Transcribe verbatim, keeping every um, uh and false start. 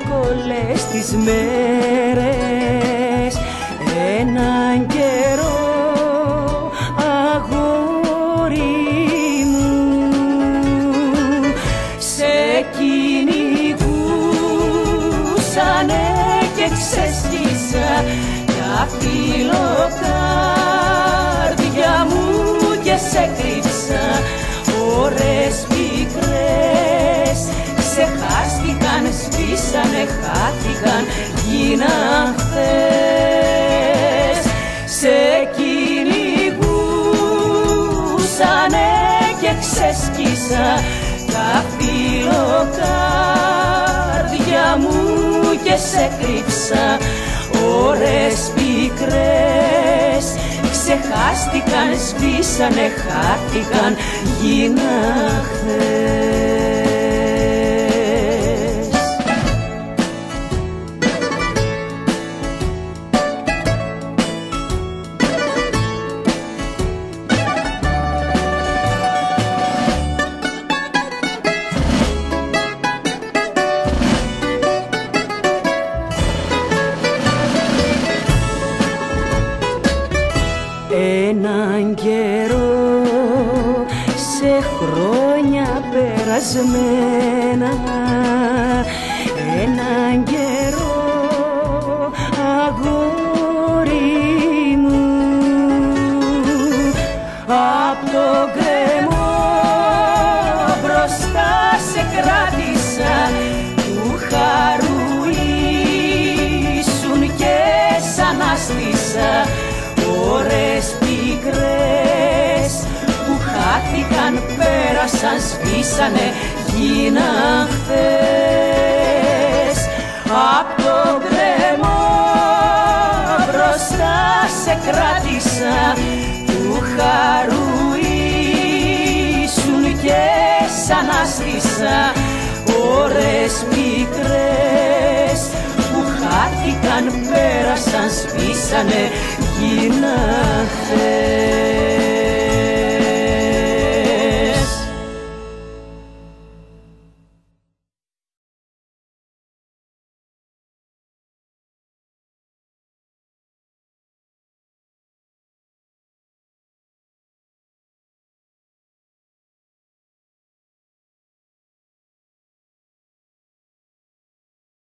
δύσκολες τις μέρες, έναν καιρό αγόρι μου, σε κυνηγούσανε και ξεσκίσα τα φιλοκάρδια μου και σε κρύψα. Ώρες πικρές ξεχάστηκαν, σβήσανε, χάθηκαν, γίναν χθες. Σε κυνηγούσανε και ξεσκίσα τα φιλοκάρδια μου και σε κρύψα. Ώρες πικρές ξεχάστηκαν, σβήσανε, χάθηκαν, γίναν χθες. Έναν καιρό σε χρόνια περασμένα, έναν καιρό αγόρι μου, απ' το γκρεμό μπροστά σε κράτησα, του χαρού ήσουν και σ' ανάστησα. Ώρες πικρές που χάθηκαν, πέρασαν, σβήσανε, γίναν χθες. Απ' το γκρεμό μπροστά σε κράτησα, του χαρού ήσουν και σ' ανάστησα. Ώρες πικρές που χάθηκαν, πέρασαν, σβήσανε, γίναν χθες.